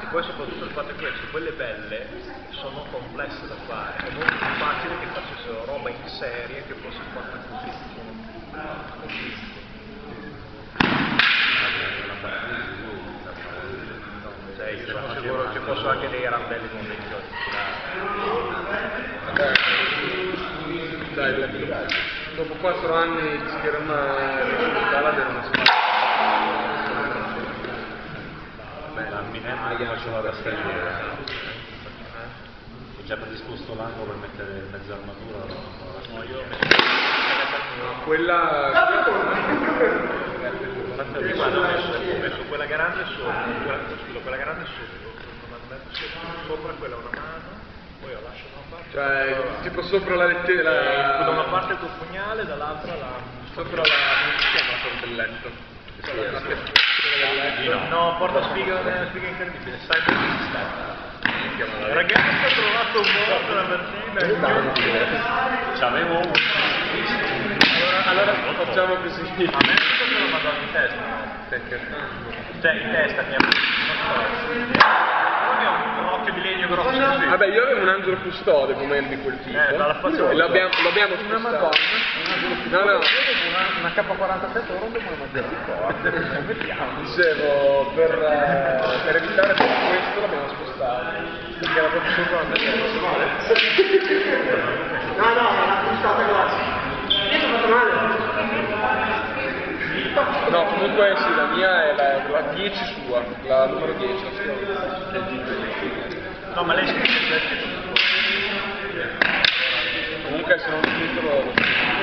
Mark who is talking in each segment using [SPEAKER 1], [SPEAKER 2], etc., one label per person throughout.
[SPEAKER 1] poi soprattutto il fatto è questo, quelle belle sono complesse da fare, è molto più facile che facessero roba in serie che fosse fatta così, cioè, io sono sicuro che ci fossero anche dei randelli con dei chiodi.
[SPEAKER 2] Dai, dopo 4 anni di scherma digitale avere una spalla.
[SPEAKER 3] Beh, la Minelli che faceva da straniera. Ho già predisposto l'angolo per mettere mezza armatura.
[SPEAKER 1] No, io
[SPEAKER 2] Quella
[SPEAKER 1] guarda, ho messo quella grande sopra, quella grande sopra quella una mano, poi la lascio da una parte.
[SPEAKER 2] cioè tipo sopra la lettera.
[SPEAKER 1] Da una parte il tuo pugnale, dall'altra
[SPEAKER 2] Sopra la del letto.
[SPEAKER 1] No, porta spiga incredibile, sai per il ragazzo ha trovato un modo la mattina.
[SPEAKER 3] C'avevo un...
[SPEAKER 1] Allora
[SPEAKER 2] Facciamo così.
[SPEAKER 1] a me questo me lo mandano in testa, cioè in testa mi ha un occhio di legno grosso così.
[SPEAKER 2] Vabbè, io avevo un angelo custode come di quel tipo.
[SPEAKER 1] dalla faccia
[SPEAKER 2] E l'abbiamo spostato. No,
[SPEAKER 4] Una K47 ora dopo una maggiore mettiamo.
[SPEAKER 2] Dicevo, per evitare questo l'abbiamo spostato. Perché era proprio sopra la mezza.
[SPEAKER 4] No, l'ha spostata classica. Io sono fatto male.
[SPEAKER 2] No, comunque sì, la mia è la 10 sua, la numero 10.
[SPEAKER 1] No, ma lei scrive
[SPEAKER 2] Comunque se non il titolo lo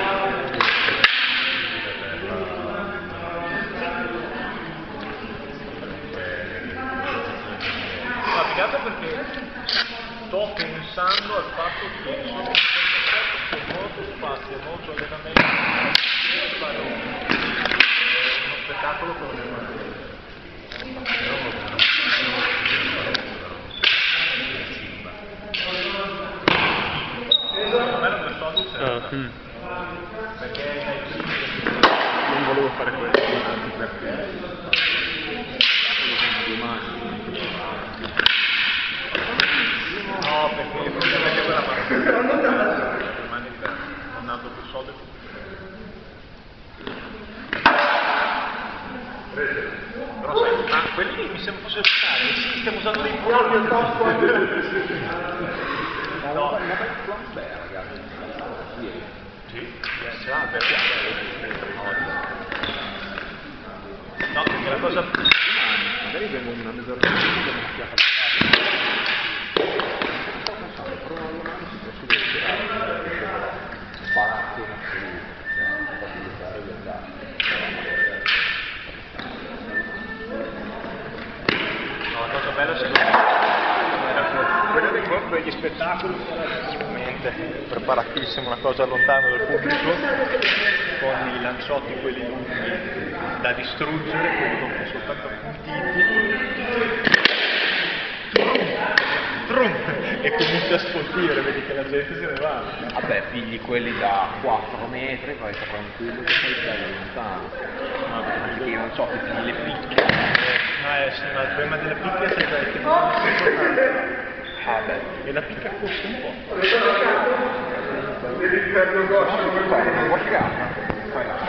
[SPEAKER 1] ma piccato perché sto pensando al fatto che sono un concetto con molto spazio, molto allenamento, fare uno spettacolo con le mani. A me non mi soldi perché dai primi
[SPEAKER 2] non volevo fare questo.
[SPEAKER 1] no, perché probabilmente quella mani diverse, non ha più soldi. Però sai, ma quelli mi sembra fosse usare, sì, stiamo usando dei buoni. No, sì, no, perché la cosa
[SPEAKER 4] Magari vengo una mezz'ora di tempo che non sia sparati in
[SPEAKER 1] no, la cosa bella secondo me quella degli spettacoli era sicuramente preparatissimo, una cosa lontana dal pubblico, con i lanciotti quelli lunghi da distruggere, quelli con soltanto appuntiti, e comincia a sfoltire, vedi che la gente se ne va.
[SPEAKER 4] Vabbè, pigli quelli da 4 metri, vai tranquillo che sei bello lontano. Perché io non so che pigli le picche.
[SPEAKER 1] Sì, ma il problema della picchia è che non è importante.
[SPEAKER 4] Vabbè.
[SPEAKER 1] E la picchia costa un po'.
[SPEAKER 2] L'inferno goscio.
[SPEAKER 4] Guarda,